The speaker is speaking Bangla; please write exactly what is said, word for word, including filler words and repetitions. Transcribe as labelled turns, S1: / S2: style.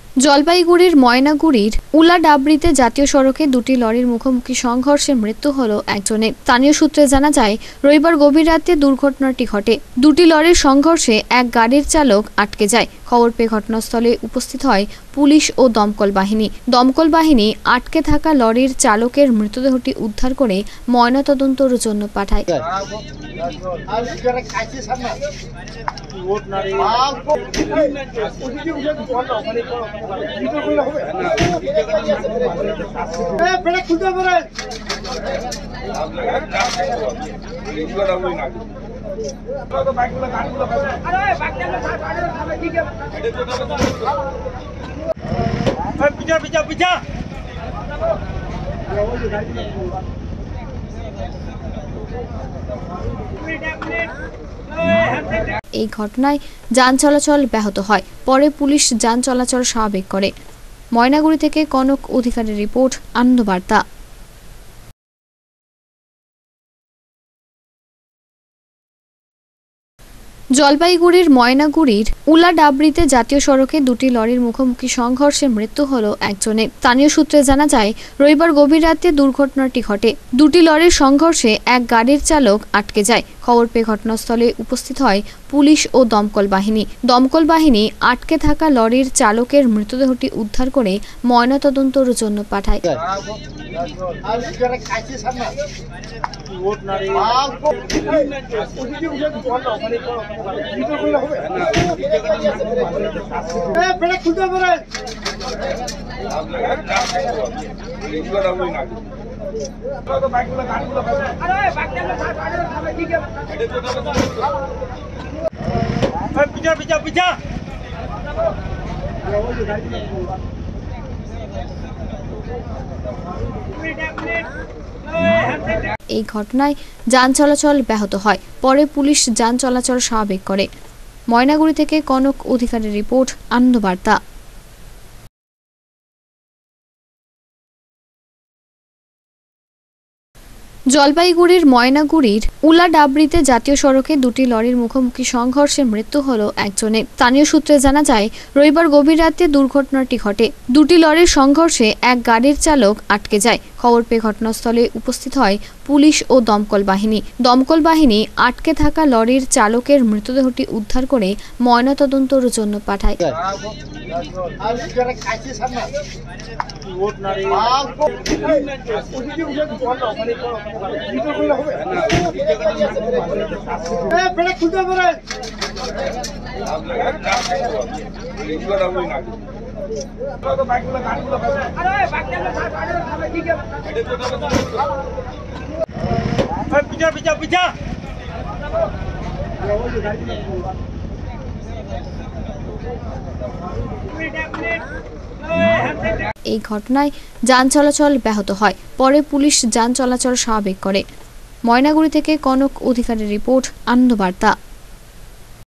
S1: জলপাইগুড়ির ময়নাগুড়ির উলাডাবরিতে জাতীয় সড়কে দুটি লরির মুখোমুখি সংঘর্ষে মৃত্যু হল একজনের। স্থানীয় সূত্রে জানা যায়, রবিবার গভীর রাতে দুর্ঘটনাটি ঘটে। দুটি লরির সংঘর্ষে এক গাড়ির চালক আটকে যায়। খবর পেয়ে ঘটনাস্থলে উপস্থিত হয় পুলিশ ও দমকল বাহিনী। দমকল বাহিনী আটকে থাকা লরির চালকের মৃতদেহটি উদ্ধার করে ময়নাতদন্তের জন্য পাঠায়। এই ঘটনায় যান চলাচল ব্যাহত হয়। পরে পুলিশ যান চলাচল স্বাভাবিক করে। ময়নাগুড়ি থেকে কনক অধিকারীর রিপোর্ট, আনন্দবার্তা। জলপাইগুড়ির ময়নাগুড়ির উলাডাবরিতে জাতীয় সড়কে দুটি লরির মুখোমুখি সংঘর্ষে মৃত্যু হল একজনের। স্থানীয় সূত্রে জানা যায়, রবিবার গভীর রাতে দুর্ঘটনাটি ঘটে। দুটি লরির সংঘর্ষে এক গাড়ির চালক আটকে যায়। খবর পেয়ে ঘটনাস্থলে উপস্থিত হয় পুলিশ ও দমকল বাহিনী। দমকল বাহিনী আটকে থাকা লরির চালকের মৃতদেহটি উদ্ধার করে ময়নাতদন্তের জন্য পাঠায়। এই ঘটনায় যান চলাচল ব্যাহত হয়। পরে পুলিশ যান চলাচল স্বাভাবিক করে। ময়নাগুড়ি থেকে কনক অধিকারীর রিপোর্ট, আনন্দবার্তা। জলপাইগুড়ির ময়নাগুড়ির উলাডাবরিতে জাতীয় সড়কে দুটি লরির মুখোমুখি সংঘর্ষে মৃত্যু হল একজনের। স্থানীয় সূত্রে জানা যায়, রবিবার গভীর রাতে দুর্ঘটনাটি ঘটে। দুটি লরির সংঘর্ষে এক গাড়ির চালক আটকে যায়। খবর পেয়ে ঘটনাস্থলে উপস্থিত হয় পুলিশ ও দমকল বাহিনী। দমকল বাহিনী আটকে থাকা লরির চালকের মৃতদেহটি উদ্ধার করে ময়নাতদন্তের জন্য পাঠায়। এই ঘটনায় যান চলাচল ব্যাহত হয়। পরে পুলিশ যান চলাচল স্বাভাবিক করে। ময়নাগুড়ি থেকে কনক অধিকারীর রিপোর্ট, আনন্দবার্তা।